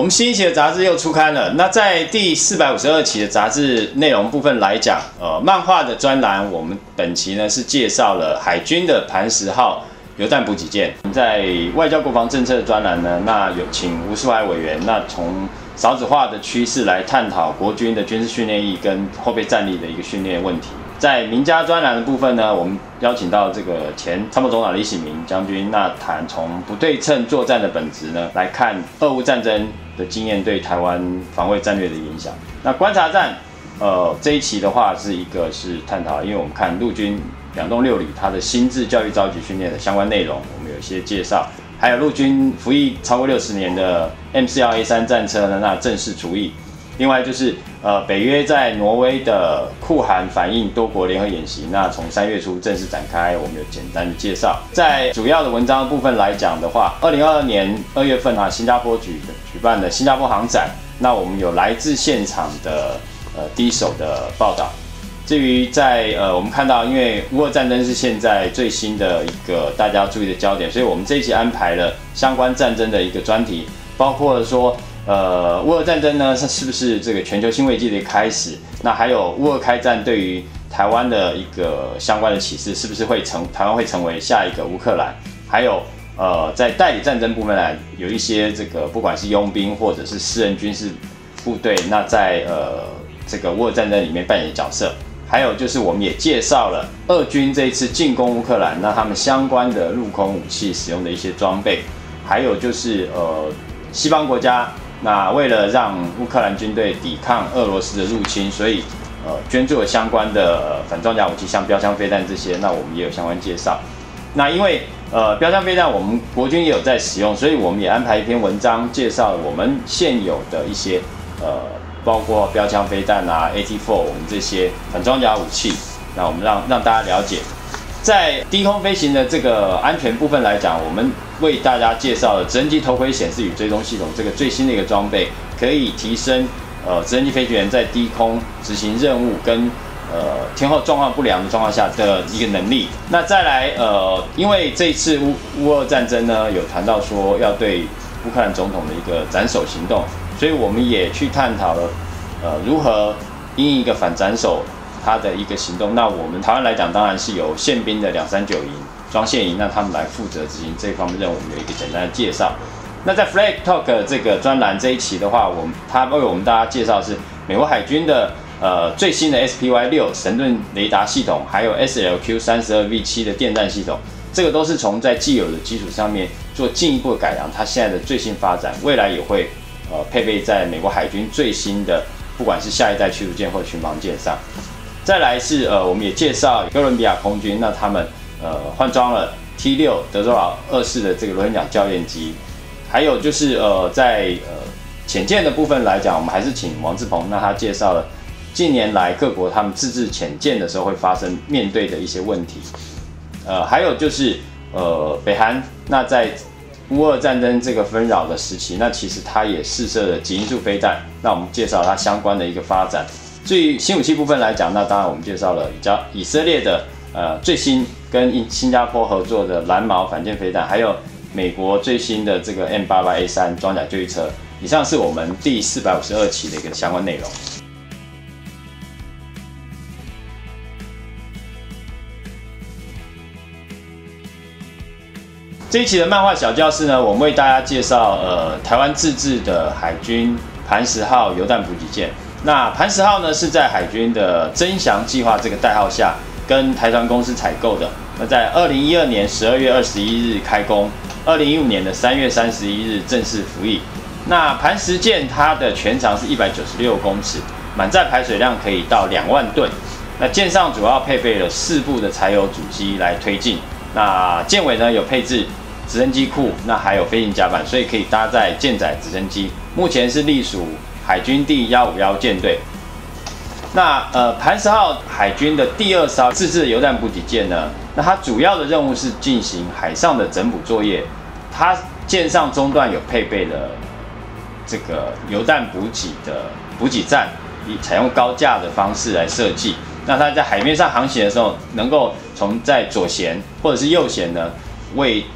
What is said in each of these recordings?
我们新一期的杂志又出刊了。那在第452期的杂志内容部分来讲，漫画的专栏，我们本期呢是介绍了海军的磐石号油弹补给舰。在外交国防政策的专栏呢，那有请吴世怀委员，那从少子化的趋势来探讨国军的军事训练役跟后备战力的一个训练问题。在名家专栏的部分呢，我们邀请到这个前参谋总长李喜明将军，那谈从不对称作战的本质呢来看俄乌战争的经验对台湾防卫战略的影响。那观察站，这一期的话是探讨，因为我们看陆军2栋6旅它的新制教育召集训练的相关内容，我们有一些介绍，还有陆军服役超过60年的 M41A3 战车呢，那正式除役。另外就是北约在挪威的酷寒反应多国联合演习，那从3月初正式展开，我们有简单的介绍。在主要的文章部分来讲的话，2022年2月份新加坡举办的新加坡航展，那我们有来自现场的第一手的报道。至于在我们看到，因为乌俄战争是现在最新的一个大家注意的焦点，所以我们这一期安排了相关战争的一个专题，包括说乌俄战争呢是不是这个全球新危机的开始？那还有乌俄开战对于台湾的一个相关的启示，是不是台湾会成为下一个乌克兰？还有在代理战争部分呢，有一些这个不管是佣兵或者是私人军事部队，那在这个乌俄战争里面扮演的角色。还有就是我们也介绍了俄军这一次进攻乌克兰，那他们相关的陆空武器使用的一些装备，还有就是西方国家。那为了让乌克兰军队抵抗俄罗斯的入侵，所以捐助了相关的反装甲武器，像标枪飞弹这些，那我们也有相关介绍。那因为标枪飞弹我们国军也有在使用，所以我们也安排一篇文章介绍我们现有的一些包括标枪飞弹AT4 我们这些反装甲武器，那我们让大家了解。在低空飞行的这个安全部分来讲，我们为大家介绍了直升机头盔显示与追踪系统这个最新的一个装备，可以提升直升机飞行员在低空执行任务跟天候状况不良的状况下的一个能力。那再来因为这一次乌俄战争呢，有谈到说要对乌克兰总统的一个斩首行动，所以我们也去探讨了如何因一个反斩首它的一个行动。那我们台湾来讲，当然是由宪兵的239营、装卸营，那他们来负责执行这一方面任务。我们有一个简单的介绍。那在 Flag Talk 这个专栏这一期的话，他为我们大家介绍的是美国海军的最新的 SPY-6 神盾雷达系统，还有 SLQ-32V7 的电战系统，这个都是从在既有的基础上面做进一步的改良，它现在的最新发展，未来也会配备在美国海军最新的不管是下一代驱逐舰或者巡防舰上。再来是我们也介绍哥伦比亚空军，那他们换装了 T6 德州佬2式的这个螺旋桨校验机，还有就是在潜舰的部分来讲，我们还是请王志鹏，那他介绍了近年来各国他们自制潜舰的时候会面对的一些问题。还有就是北韩，那在乌俄战争这个纷扰的时期，那其实它也试射了极音速飞弹，那我们介绍它相关的一个发展。至于新武器部分来讲，那当然我们介绍了以色列的最新跟新加坡合作的蓝毛反舰飞弹，还有美国最新的这个 M88A3 装甲救护车。以上是我们第452期的一个相关内容。这一期的漫画小教室呢，我们为大家介绍台湾自制的海军磐石号油弹补给舰。那磐石号呢是在海军的增翔计划这个代号下，跟台船公司采购的。那在2012年12月21日开工，2015年的3月31日正式服役。那磐石舰它的全长是196公尺，满载排水量可以到2万吨。那舰上主要配备了4部的柴油主机来推进。那舰尾呢有配置直升机库，那还有飞行甲板，所以可以搭载舰载直升机。目前是隶属海军第151舰队。那磐石号海军的第2艘自制油弹补给舰呢，那它主要的任务是进行海上的整补作业。它舰上中段有配备了这个油弹补给的补给站，以采用高架的方式来设计。那它在海面上航行的时候，能够从在左舷或者是右舷呢，为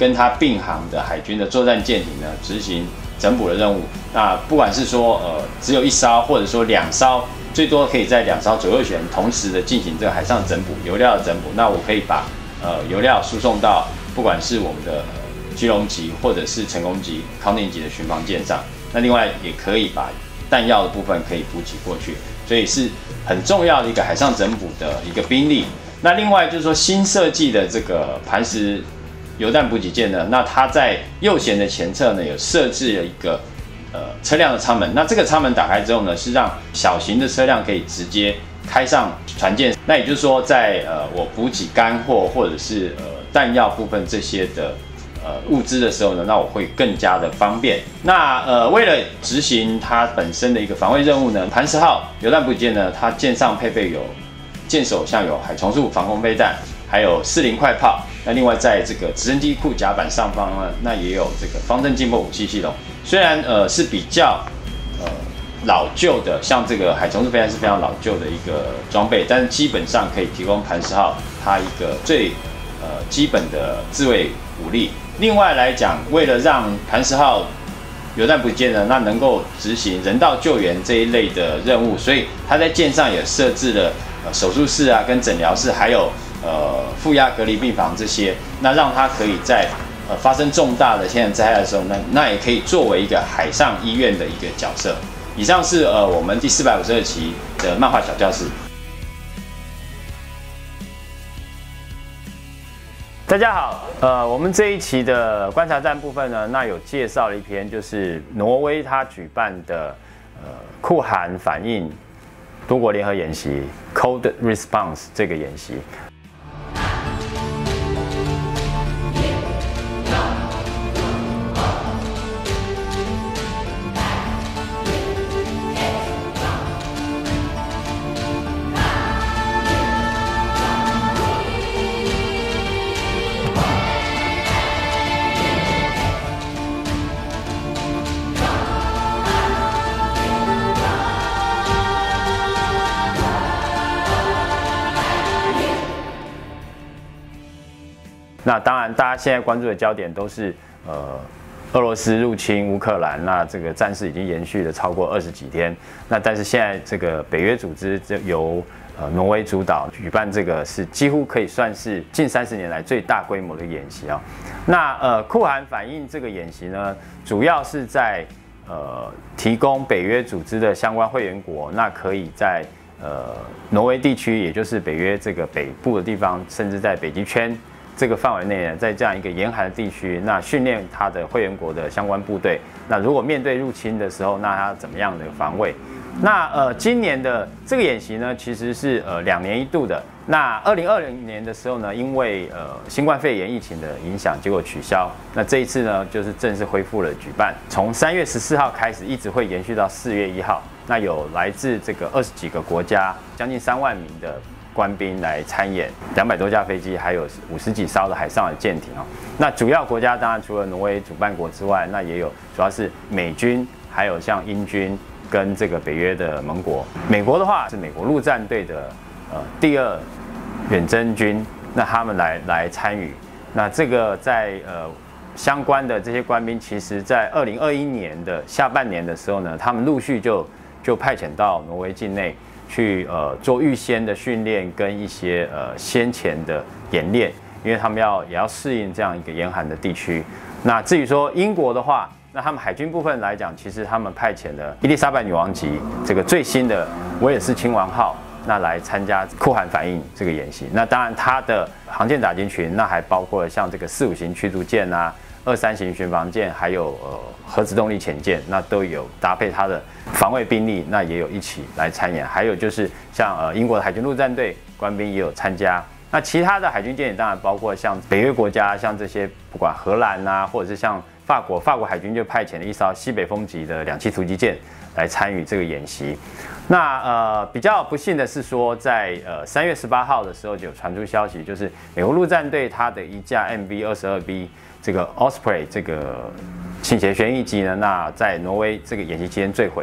跟它并行的海军的作战舰艇呢执行整补的任务。那不管是说只有1艘，或者说2艘，最多可以在2艘左右舷同时的进行这个海上整补、油料的整补。那我可以把油料输送到不管是我们的基隆级或者是成功级、康定级的巡防舰上。那另外也可以把弹药的部分可以补给过去，所以是很重要的一个海上整补的一个兵力。那另外就是说新设计的这个磐石油弹补给舰呢，那它在右舷的前侧呢有设置了一个车辆的舱门。那这个舱门打开之后呢，是让小型的车辆可以直接开上船舰。那也就是说在我补给干货或者是弹药部分这些的物资的时候呢，那我会更加的方便。那为了执行它本身的一个防卫任务呢，磐石号油弹补给舰呢，它舰上配备有舰首像有海虫树防空飞弹，还有40快炮。那另外在这个直升机库甲板上方呢，那也有这个方阵静迫武器系统。虽然是比较老旧的，像这个海虫树飞弹是非常老旧的一个装备，但是基本上可以提供磐石号它一个最基本的自卫武力。另外来讲，为了让磐石号油弹补给舰呢，那能够执行人道救援这一类的任务，所以它在舰上也设置了手术室啊、跟诊疗室，还有负压隔离病房这些，那让它可以在发生重大的天然灾害的时候，那也可以作为一个海上医院的一个角色。以上是我们第452期的漫画小教室。大家好，我们这一期的观察站部分呢，那有介绍了一篇，就是挪威他举办的酷寒反应多国联合演习 （Cold Response） 这个演习。那当然，大家现在关注的焦点都是俄罗斯入侵乌克兰，那这个战事已经延续了超过20几天。那但是现在这个北约组织由挪威主导举办，这个是几乎可以算是近30年来最大规模的演习啊。那酷寒反应这个演习呢，主要是在提供北约组织的相关会员国，那可以在挪威地区，也就是北约这个北部的地方，甚至在北极圈这个范围内呢，在这样一个严寒的地区，那训练他的会员国的相关部队。那如果面对入侵的时候，那他怎么样的防卫？那今年的这个演习呢，其实是2年一度的。那2020年的时候呢，因为新冠肺炎疫情的影响，结果取消。那这一次呢，就是正式恢复了举办，从3月14号开始，一直会延续到4月1号。那有来自这个20几个国家，将近3万名的官兵来参演，200多架飞机，还有50几艘的海上的舰艇哦。那主要国家当然除了挪威主办国之外，那也有主要是美军，还有像英军跟这个北约的盟国。美国的话是美国陆战队的第2远征军，那他们来参与。那这个在相关的这些官兵，其实在2021年的下半年的时候呢，他们陆续就派遣到挪威境内去做预先的训练跟一些先前的演练，因为他们也要适应这样一个严寒的地区。那至于说英国的话，那他们海军部分来讲，其实他们派遣了伊丽莎白女王级这个最新的威尔士亲王号，那来参加酷寒反应这个演习。那当然它的航舰打击群，那还包括了像这个45型驱逐舰啊、23型巡防舰，还有核子动力潜舰，那都有搭配它的防卫兵力，那也有一起来参演。还有就是像英国的海军陆战队官兵也有参加。那其他的海军舰也当然包括像北约国家，像这些不管荷兰啊，或者是像法国海军就派遣了一艘西北风级的2栖突击舰来参与这个演习。那比较不幸的是说，在3月18号的时候就有传出消息，就是美国陆战队它的一架 MV-22B 这个 Osprey 这个倾斜旋翼机呢，那在挪威这个演习期间坠毁。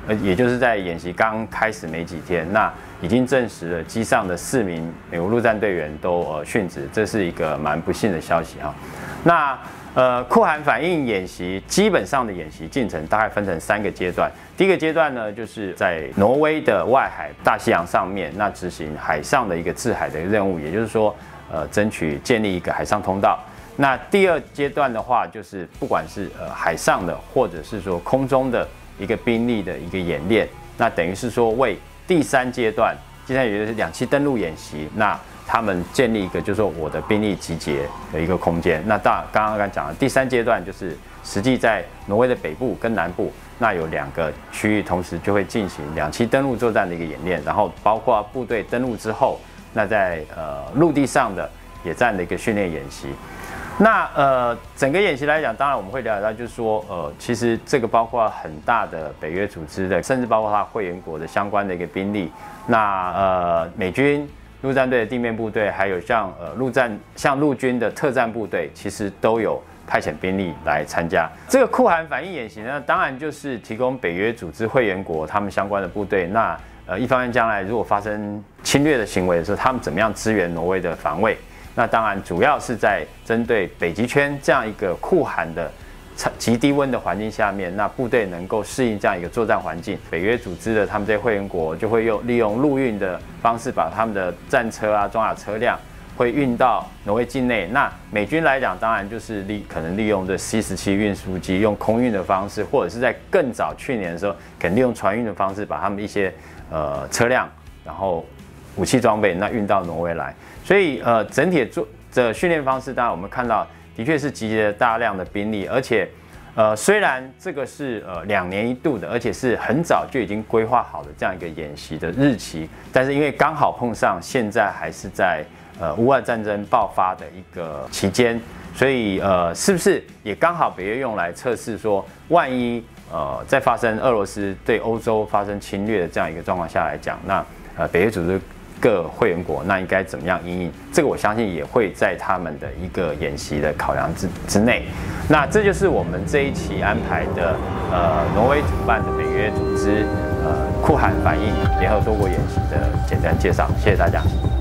也就是在演习刚开始没几天，那已经证实了机上的4名美国陆战队员都殉职，这是一个蛮不幸的消息哈。那酷寒反应演习基本上的演习进程大概分成3个阶段。第一个阶段呢，就是在挪威的外海大西洋上面，那执行海上的一个制海的任务，也就是说，争取建立一个海上通道。那第2阶段的话，就是不管是海上的，或者是说空中的一个兵力的一个演练，那等于是说为第3阶段，现在也就是2栖登陆演习，那他们建立一个就是说我的兵力集结的一个空间。那刚刚讲的第3阶段就是实际在挪威的北部跟南部，那有2个区域同时就会进行2栖登陆作战的一个演练，然后包括部队登陆之后，那在陆地上的野战的一个训练演习。那整个演习来讲，当然我们会了解到，就是说其实这个包括很大的北约组织的，甚至包括它会员国的相关的一个兵力。那美军陆战队的地面部队，还有像陆军的特战部队，其实都有派遣兵力来参加这个酷寒反应演习呢。当然就是提供北约组织会员国他们相关的部队。那一方面将来如果发生侵略的行为的时候，他们怎么样支援挪威的防卫？那当然主要是在针对北极圈这样一个酷寒的极低温的环境下面，那部队能够适应这样一个作战环境，北约组织的他们这些会员国就会利用陆运的方式，把他们的战车啊、装甲车辆会运到挪威境内。那美军来讲，当然就是可能利用这 C-17运输机，用空运的方式，或者是在更早去年的时候，可能利用船运的方式，把他们一些车辆，然后武器装备那运到挪威来。所以整体的训练方式，当然我们看到的确是集结了大量的兵力，而且虽然这个是2年1度的，而且是很早就已经规划好的这样一个演习的日期，但是因为刚好碰上现在还是在乌俄战争爆发的一个期间，所以是不是也刚好北约用来测试说，万一在发生俄罗斯对欧洲发生侵略的这样一个状况下来讲，那北约组织各会员国那应该怎么样因应？这个我相信也会在他们的一个演习的考量之内。那这就是我们这一期安排的挪威主办的北约组织酷寒反应联合多国演习的简单介绍。谢谢大家。